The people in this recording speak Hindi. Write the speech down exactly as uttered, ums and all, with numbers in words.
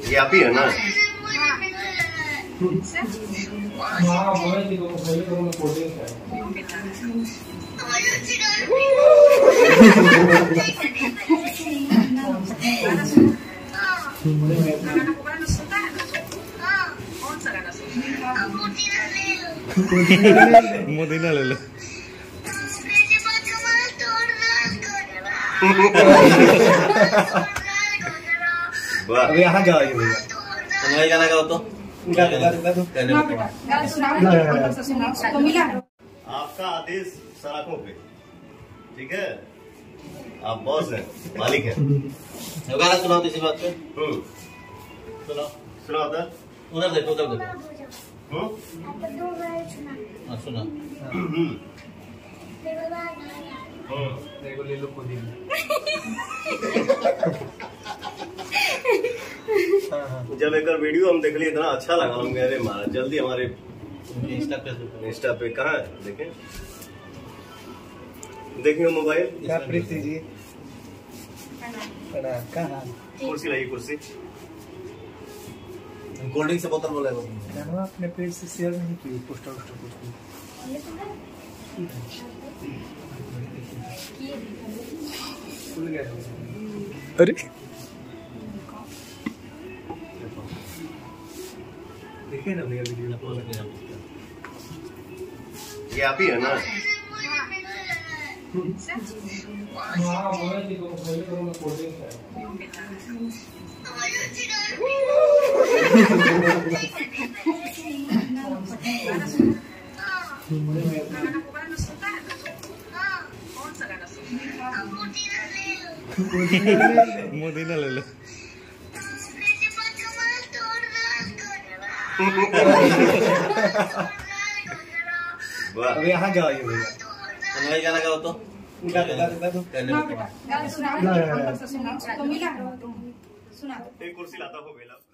ये आप ही है ना? मोदीना ले लो। अभी यहाँ जाओ भैया, तुम्हारी गाना गाओ तो आपका आदेश सड़कों पे, ठीक है? आप बॉस हैं, मालिक हैं। गाना सुनाओ इसी बात पे। हम्म, सुनाओ सुनाओ तो। उधर देखो उधर देखो। हम्म, हाँ सुना। हम्म, देखो ले लो पुदीना। जब एक वीडियो हम देख लिए इतना अच्छा लगा, हम कह रहे मारा जल्दी हमारे इंस्टा पे इंस्टा पे कहाँ है देखें, देखिए मोबाइल। क्या प्रीति जी कहाँ कुर्सी लाइए, कुर्सी। कोल्ड ड्रिंक से बोतल बोले वो अपने पेज से शेयर नहीं की पोस्टर वोस्टर कुछ भी। खुल गया अरे देखिए ना भैया वीडियो। ये आप ही है ना? मोदीना ले लो। अभी यहाँ जाओ भैया, तुम्हारी गाना गाओ तो एक कुर्सी लाता हो बेला।